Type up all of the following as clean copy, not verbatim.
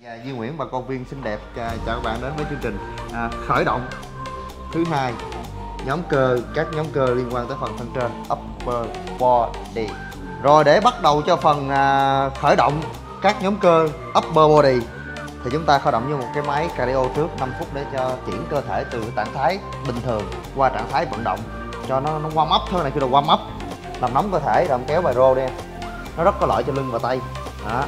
Và Duy Nguyễn và công viên xinh đẹp chào các bạn đến với chương trình khởi động thứ hai nhóm cơ, các nhóm cơ liên quan tới phần thân trên upper body. Rồi để bắt đầu cho phần khởi động các nhóm cơ upper body thì chúng ta khởi động với một cái máy cardio trước 5 phút để cho chuyển cơ thể từ trạng thái bình thường qua trạng thái vận động cho nó warm up thôi. Này kêu là warm up, làm nóng cơ thể. Rồi kéo bài rô đi, nó rất có lợi cho lưng và tay đó.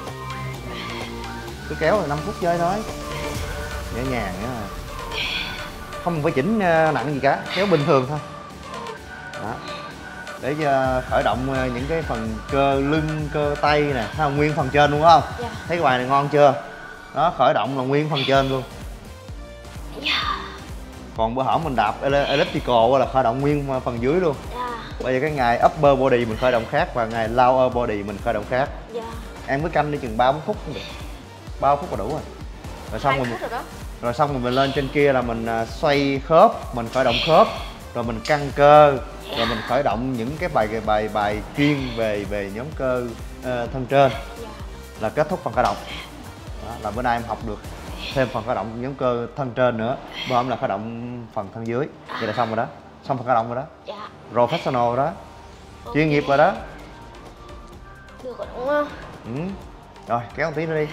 Cứ kéo rồi 5 phút chơi thôi, nhẹ nhàng nữa, không phải chỉnh nặng gì cả, kéo bình thường thôi đó. Để khởi động những cái phần cơ lưng, cơ tay nè, thấy không? Nguyên phần trên luôn không? Dạ. Thấy cái bài này ngon chưa? Đó, khởi động là nguyên phần trên luôn. Dạ. Còn bữa hổm mình đạp elliptical là khởi động nguyên phần dưới luôn. Dạ. Bây giờ cái ngày upper body mình khởi động khác và ngày lower body mình khởi động khác. Dạ. Ăn với canh đi chừng 3-4 phút cũng được. 3 phút là đủ rồi. Rồi xong rồi mình lên trên kia là mình xoay khớp, mình khởi động khớp, rồi mình căng cơ, rồi mình khởi động những cái bài chuyên về nhóm cơ thân trên là kết thúc phần khởi động. Đó, là bữa nay em học được thêm phần khởi động nhóm cơ thân trên nữa. Bữa hôm là khởi động phần thân dưới. Vậy là xong rồi đó, xong phần khởi động rồi đó. Dạ. Professional đó, chuyên nghiệp rồi đó. Được rồi đúng không? Ừ. Rồi kéo một tí nữa đi.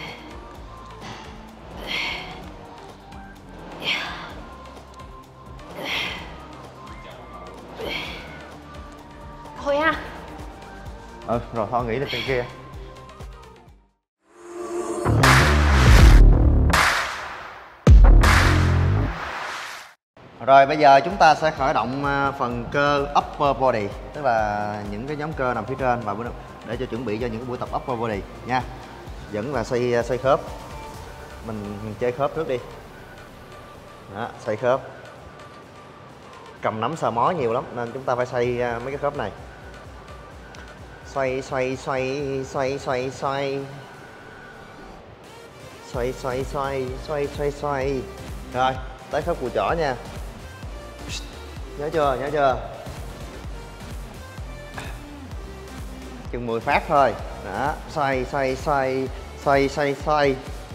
Thôi ha. Rồi thôi nghỉ lên trên kia. Rồi bây giờ chúng ta sẽ khởi động phần cơ upper body, tức là những cái nhóm cơ nằm phía trên, và để cho chuẩn bị cho những cái buổi tập upper body nha. Vẫn là xoay khớp. Mình chơi khớp trước đi. Đó, xoay khớp. Cầm nắm sờ mó nhiều lắm nên chúng ta phải xoay mấy cái khớp này. Xoay. Rồi, tới khớp cùi chỏ nha. Nhớ chưa? Chừng 10 phát thôi. Đó, xoay.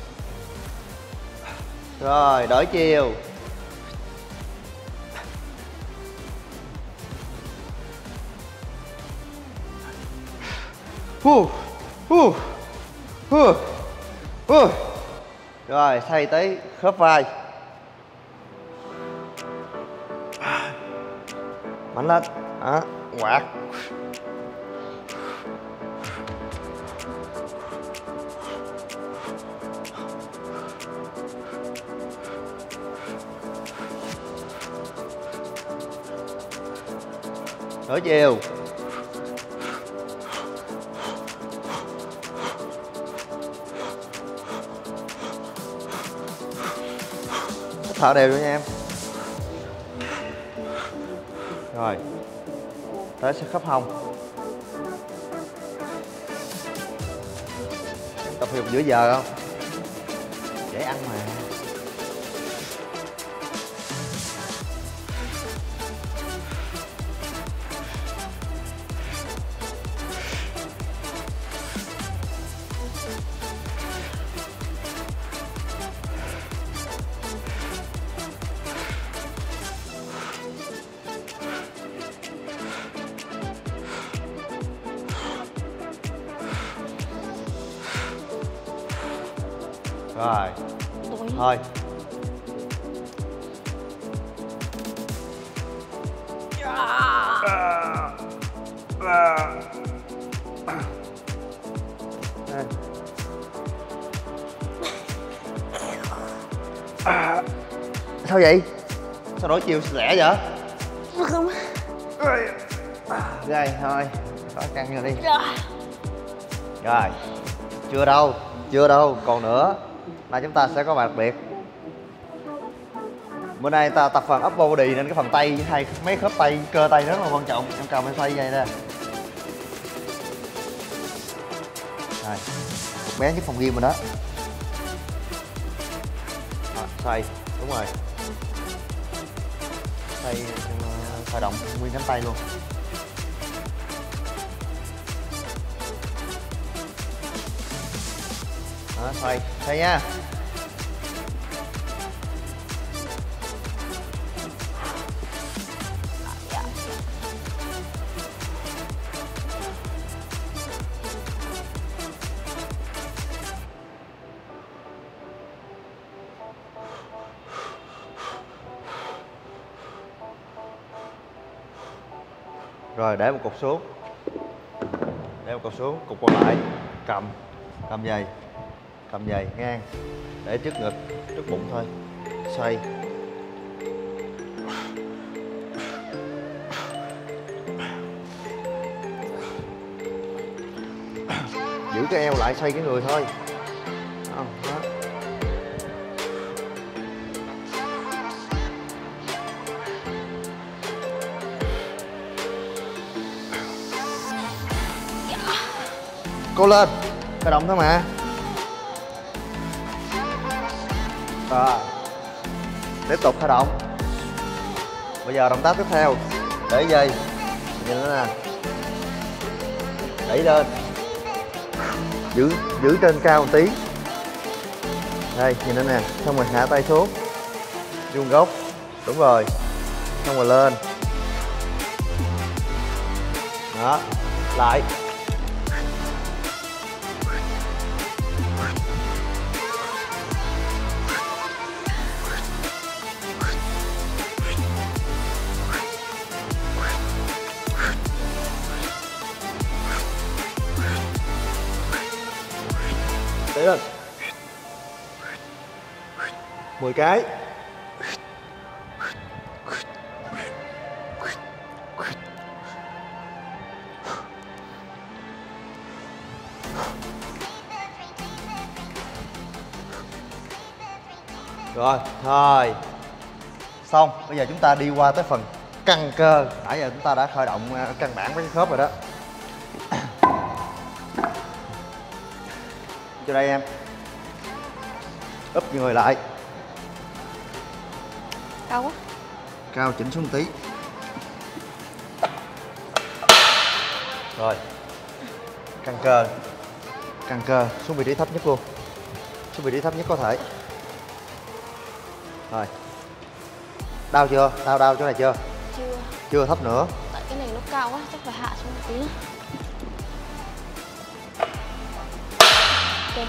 Rồi, đổi chiều. Rồi, xoay tới khớp vai. Mạnh lên. Đó, quạt. Đổi chiều. Thở đều nữa nha em. Rồi tới khớp hông. Tập thể dục giữa giờ không? Dễ ăn mà. Rồi, thôi. Sao vậy? Sao đổi chiều lẻ vậy? Được không? Rồi, thôi, có căng rồi đi. Rồi, chưa đâu, còn nữa. Là chúng ta sẽ có bài đặc biệt. Bữa nay ta tập phần upper body nên cái phần tay hay mấy khớp tay, cơ tay rất là quan trọng. Em cầm em xoay vậy nè. Rồi, một bé nhất phòng gym rồi đó. Rồi, xoay, đúng rồi. Xoay khởi động nguyên cánh tay luôn. Đó, xoay xoay nha. Rồi để một cục xuống, để một cục xuống, cục còn lại cầm dày ngang, để trước ngực trước bụng thôi, xoay. Giữ cái eo lại, xoay cái người thôi. Đó. Cố lên, khởi động thôi mà. Rồi, tiếp tục khởi động. Bây giờ động tác tiếp theo, để dây, nhìn nó nè, đẩy lên, giữ trên cao một tí. Đây, nhìn nó nè, xong rồi hạ tay xuống, vuông góc, đúng rồi, xong rồi lên. Đó, lại. Đẩy lên 10 cái. Rồi, thôi xong. Bây giờ chúng ta đi qua tới phần căng cơ. Nãy giờ chúng ta đã khởi động căn bản với cái khớp rồi đó. Cho đây em, úp người lại, Cao quá. cao chỉnh xuống tí. Rồi, căng cơ xuống vị trí thấp nhất luôn, xuống vị trí thấp nhất có thể. Rồi, đau chưa? Đau chỗ này chưa? Chưa, thấp nữa. Tại cái này nó cao quá, chắc phải hạ xuống một tí nữa. Ok.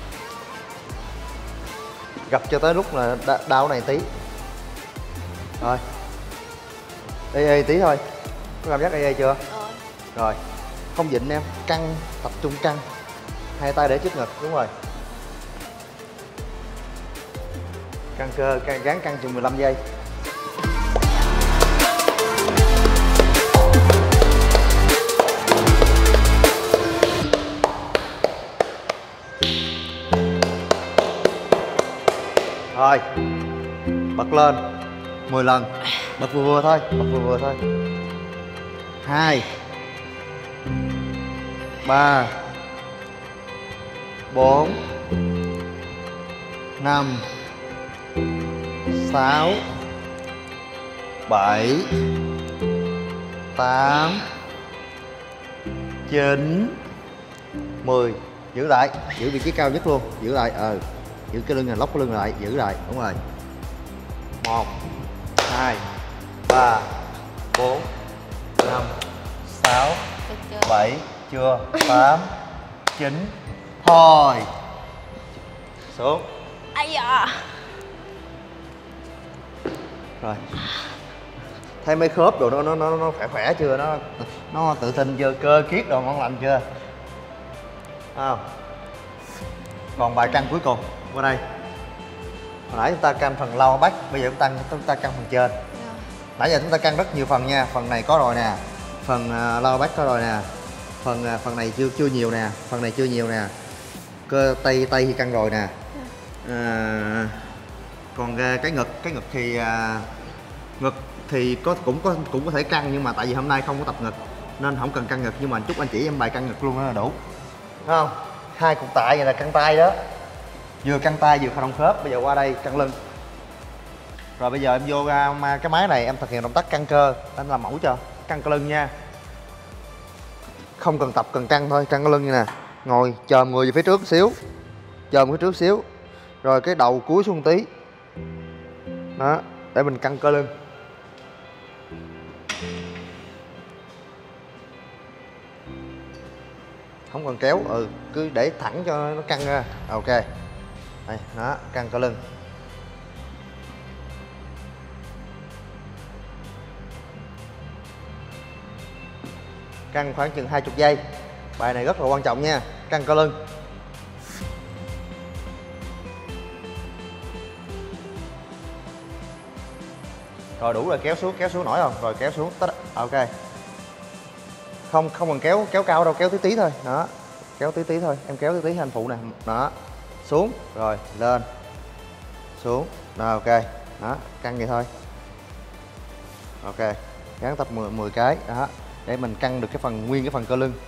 Gặp cho tới lúc là đau này tí. Rồi, ê tí thôi. Có cảm giác ê chưa? Rồi, không dịnh em, căng, tập trung căng. Hai tay để trước ngực, đúng rồi. Căng cơ, gắng căng chừng 15 giây. Rồi, bật lên 10 lần, bật vừa thôi, 2 3 4 5 6 7 8 9 10. Giữ lại, giữ vị trí cao nhất luôn, giữ lại, giữ cái lưng này, lóc cái lưng lại, giữ lại, đúng rồi. 1 2 3 4 5 6 7 chưa, 8 9. Thôi xuống. Ai da. Rồi, thấy mấy khớp đồ nó khỏe chưa, nó tự tin chưa, cơ kiết đồ ngon lành chưa? Không. Còn bài căng cuối cùng qua đây. Hồi nãy chúng ta căng phần lower back, bây giờ chúng ta căng phần trên. Nãy giờ chúng ta căng rất nhiều phần nha, phần này có rồi nè, phần lower back có rồi nè, phần này chưa nhiều nè, phần này chưa nhiều nè, cơ tay thì căng rồi nè. Còn cái ngực thì cũng có thể căng, nhưng mà tại vì hôm nay không có tập ngực nên không cần căng ngực, nhưng mà chút anh chỉ em bài căng ngực luôn đó là đủ, đúng không? 2 cục tạ vậy là căng tay đó, vừa căng tay vừa khởi động khớp. Bây giờ qua đây căng lưng. Rồi bây giờ em vô cái máy này em thực hiện động tác căng cơ, anh làm mẫu cho căng cơ lưng nha. Không cần tập, cần căng thôi, căng cái lưng như nè, ngồi chồm người về phía trước một xíu, chồm cái trước xíu, rồi cái đầu cúi xuống tí. Đó, để mình căng cơ lưng. Không cần kéo, cứ để thẳng cho nó căng ra. Ok. Đây, đó, căng cơ lưng. Căng khoảng chừng 20 giây. Bài này rất là quan trọng nha, căng cơ lưng. Rồi đủ rồi, kéo xuống nổi không? Rồi kéo xuống, ok. Không cần kéo cao đâu, kéo tí thôi. Đó, kéo tí thôi, em kéo tí anh phụ nè. Đó, xuống, rồi lên, xuống. Rồi ok, đó, căng vậy thôi. Ok, gắn tập 10 cái, đó, để mình căng được nguyên cái phần cơ lưng.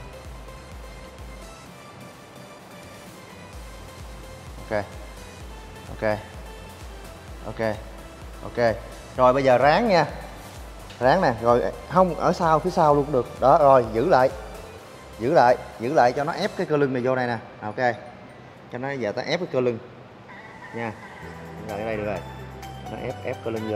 Ok, ok, ok, ok. Rồi bây giờ ráng nha, ráng nè, rồi không ở sau, phía sau luôn cũng được. Đó, rồi giữ lại cho nó ép cái cơ lưng này vô này nè. Ok, cho nó giờ ta ép cái cơ lưng nha. Rồi ở đây được rồi, nó ép cơ lưng vô.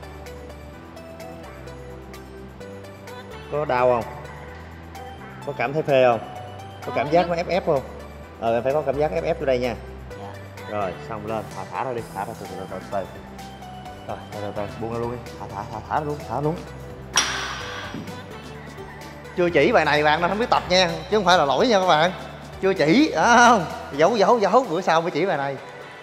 Có đau không? Có cảm thấy phê không? Có cảm giác nó ép không? Em phải có cảm giác ép vô đây nha. Rồi xong lên, thả ra đi, thả ra từ từ. Rồi từ buông ra luôn đi, thả luôn. Chưa chỉ bài này bạn nó không biết tập nha, chứ không phải là lỗi nha các bạn. Chưa chỉ, không? Giấu, bữa sau mới chỉ bài này.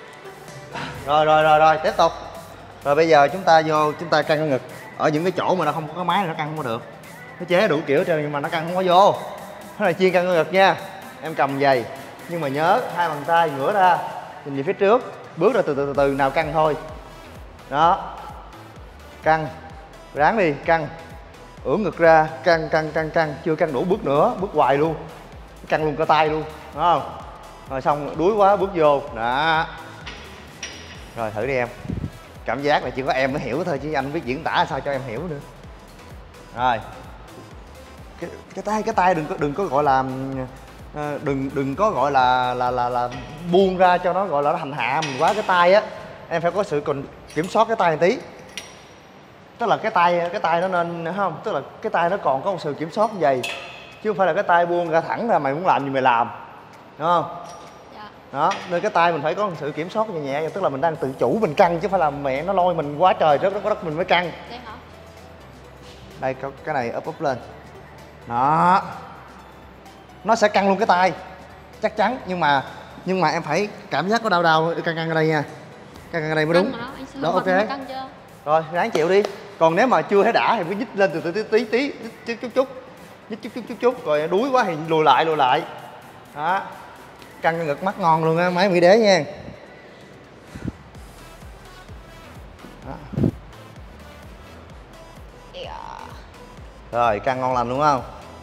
Rồi, tiếp tục. Rồi bây giờ chúng ta căng cái ngực. Ở những cái chỗ mà nó không có cái máy này nó căng không có được. Nó chế đủ kiểu trơn nhưng mà nó căng không có vô. Nó là chuyên căng cái ngực nha. Em cầm giày, nhưng mà nhớ hai bàn tay ngửa ra, nhìn về phía trước, bước ra từ nào căng thôi. Đó, căng, ráng đi, căng, ưỡn ngực ra, căng, chưa căng đủ bước nữa, bước hoài luôn, căng luôn cơ tay luôn, đúng không? Rồi xong đuối quá bước vô, đó. Rồi thử đi em, cảm giác là chỉ có em mới hiểu thôi chứ anh biết diễn tả sao cho em hiểu nữa. Rồi, cái tay đừng có gọi là đừng có gọi là buông ra cho nó gọi là nó hành hạ mình quá. Cái tay á em phải có sự kiểm soát cái tay một tí, tức là cái tay nó nên không, tức là cái tay nó còn có một sự kiểm soát như vậy, chứ không phải là cái tay buông ra thẳng ra mày muốn làm gì mày làm, đúng không? Dạ. Đó, nên cái tay mình phải có một sự kiểm soát nhẹ nhẹ, tức là mình đang tự chủ mình căng, chứ không phải là mẹ nó lôi mình quá trời rất mình mới căng. Đây hả? Đây cái này úp lên, đó, nó sẽ căng luôn cái tay chắc chắn, nhưng mà em phải cảm giác có đau căng ở đây nha, căng ở đây mới đúng. Đó, ok. Rồi ráng chịu đi, còn nếu mà chưa thấy đã thì cứ nhích lên từ tí chút, rồi đuối quá thì lùi lại. Đó, căng cái ngực mắt ngon luôn á máy Mỹ Đế nha. Đó. Rồi căng ngon lành đúng không?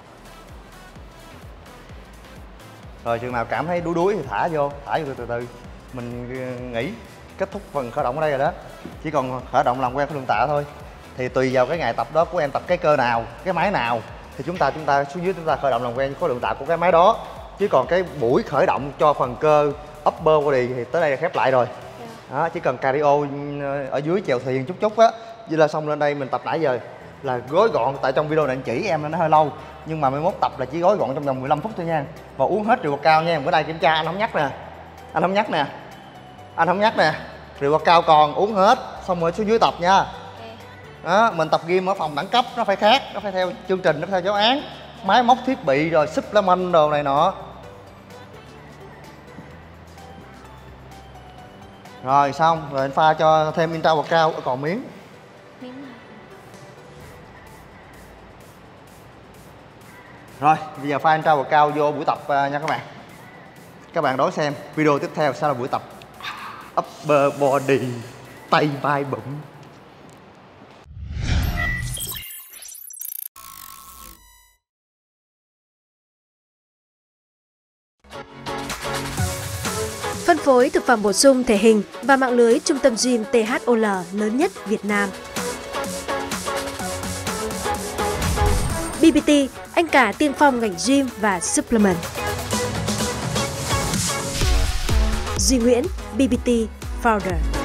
Rồi chừng nào cảm thấy đuối thì thả vô từ từ. Mình nghỉ, kết thúc phần khởi động ở đây rồi đó. Chỉ còn khởi động làm quen với lượng tạ thôi. Thì tùy vào cái ngày tập đó của em tập cái cơ nào, cái máy nào thì chúng ta xuống dưới chúng ta khởi động làm quen với lượng tạ của cái máy đó. Chứ còn cái buổi khởi động cho phần cơ upper body thì tới đây là khép lại rồi. Đó, chỉ cần cardio ở dưới chèo thuyền chút á, vậy là xong. Lên đây mình tập nãy giờ là gói gọn, tại trong video này anh chỉ em nó hơi lâu, nhưng mà mai mốt tập là chỉ gói gọn trong vòng 15 phút thôi nha. Và uống hết rượu bột cao nha. Bữa nay kiểm tra anh không nhắc nè, rượu bột cao còn uống hết, xong rồi xuống dưới tập nha. Đó, mình tập gym ở phòng đẳng cấp nó phải khác, nó phải theo chương trình, nó phải theo giáo án, máy móc thiết bị rồi supplement đồ này nọ. Rồi xong rồi anh pha cho thêm intra bột cao ở còn miếng. Rồi bây giờ pha intra bột cao vô buổi tập nha các bạn. Các bạn đón xem video tiếp theo sẽ là buổi tập upper body, tay vai bụng. Phân phối thực phẩm bổ sung thể hình và mạng lưới trung tâm gym THOL lớn nhất Việt Nam. BBT, anh cả tiên phong ngành gym và supplement. Duy Nguyễn, BBT Founder.